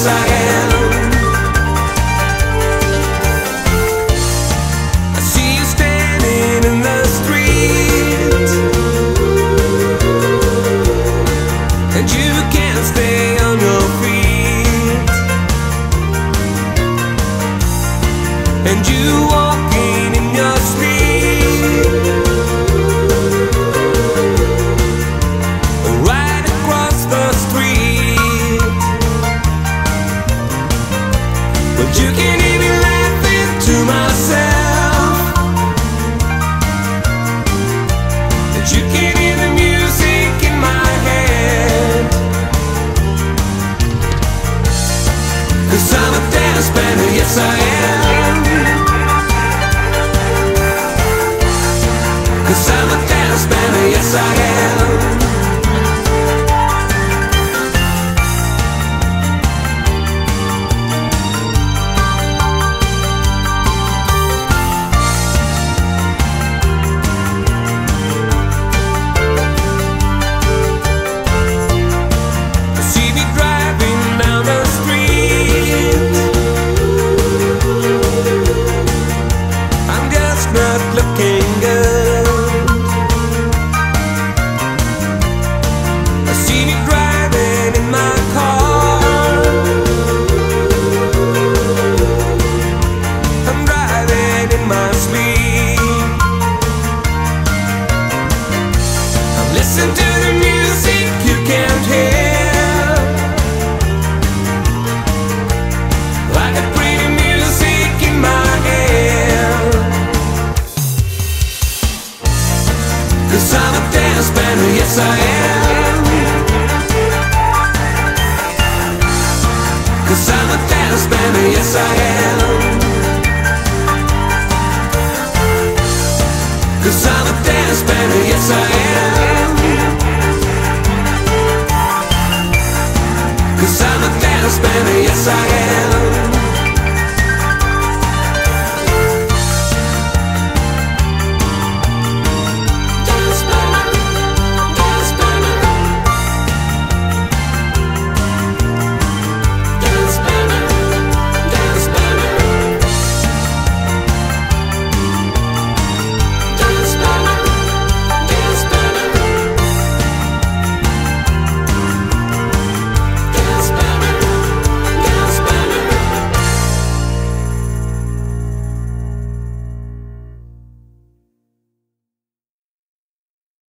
yes I am. I see you standing in the street, and you can't stay on your feet, and you walking in your sleep, right across the street. But you can't even laugh into myself, but you can't hear the music in my head, 'cause I'm a dance band, yes I am. 'Cause I'm a dance band, yes I am. See me driving down the street, I'm just not looking good. See me driving in my car, I'm driving in my sleep. I'm listening to the music you can't hear, like a pretty music in my ear. 'Cause I'm a dance band, yes I am. 'Cause I'm a dance band, yes I am. 'Cause I'm a dance band, yes I am.